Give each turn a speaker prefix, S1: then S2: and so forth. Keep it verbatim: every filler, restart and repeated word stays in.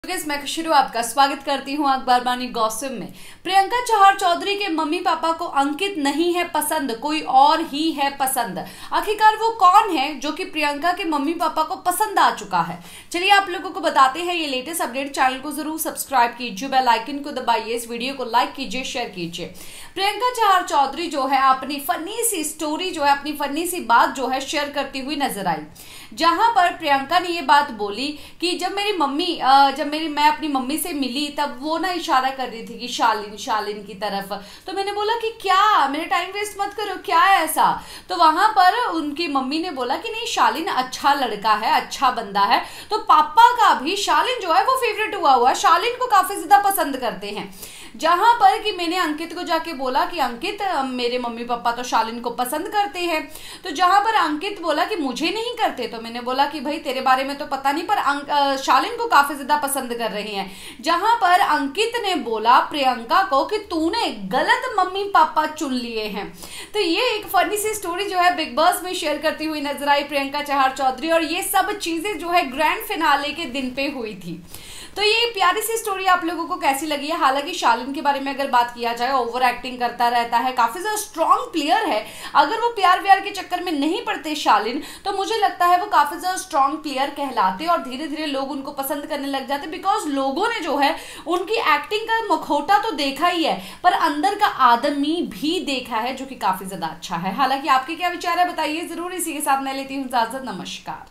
S1: Guys, मैं शुरू आपका स्वागत करती हूं अखबार बानी गॉसिप में। प्रियंका चहार चौधरी के मम्मी पापा को अंकित नहीं है पसंद, कोई और ही है पसंद। आखिरकार वो कौन है जो कि प्रियंका के मम्मी पापा को पसंद आ चुका है? चलिए आप लोगों को बताते हैं ये लेटेस्ट अपडेट। चैनल को जरूर सब्सक्राइब कीजिए, बेल आइकन को दबाइए, इस वीडियो को लाइक कीजिए, शेयर कीजिए। प्रियंका चहार चौधरी जो है अपनी फनी सी स्टोरी जो है अपनी फनी सी बात जो है शेयर करती हुई नजर आई, जहां पर प्रियंका ने ये बात बोली कि जब मेरी मम्मी जब मेरी मैं अपनी मम्मी से मिली तब वो ना इशारा कर रही थी कि शालीन शालीन की तरफ। तो मैंने बोला कि क्या, मेरे टाइम वेस्ट मत करो, क्या है ऐसा? तो वहां पर उनकी मम्मी ने बोला कि नहीं, शालीन अच्छा लड़का है, अच्छा बंदा है। तो पापा का भी शालीन जो है वो फेवरेट हुआ हुआ है, शालीन को काफी ज्यादा पसंद करते हैं। जहां पर कि मैंने अंकित को जाके बोला कि अंकित, मेरे मम्मी पापा तो शालीन को पसंद करते हैं। तो जहां पर अंकित बोला कि मुझे नहीं करते, तो मैंने बोला कि भाई तेरे बारे में तो पता नहीं, पर शालीन को काफी ज्यादा पसंद कर रहे हैं। जहां पर अंकित ने बोला प्रियंका को कि तूने गलत मम्मी पापा चुन लिए हैं। तो ये एक फनी सी स्टोरी जो है बिग बॉस में शेयर करती हुई नजर आई प्रियंका चहार चौधरी, और ये सब चीजें जो है ग्रैंड फिनाले के दिन पे हुई थी। तो ये प्यारी सी स्टोरी आप लोगों को कैसी लगी है? हालांकि शालीन के बारे में अगर बात किया जाए, ओवर एक्टिंग करता रहता है, काफी ज्यादा स्ट्रॉन्ग प्लेयर है। अगर वो प्यार व्यार के चक्कर में नहीं पड़ते शालीन, तो मुझे लगता है वो काफी ज्यादा स्ट्रॉन्ग प्लेयर कहलाते और धीरे धीरे लोग उनको पसंद करने लग जाते। बिकॉज लोगों ने जो है उनकी एक्टिंग का मखौटा तो देखा ही है, पर अंदर का आदमी भी देखा है, जो कि काफी ज्यादा अच्छा है। हालांकि आपके क्या विचार है बताइए जरूर। इसी के साथ मैं लेती हूँ इजाजत, नमस्कार।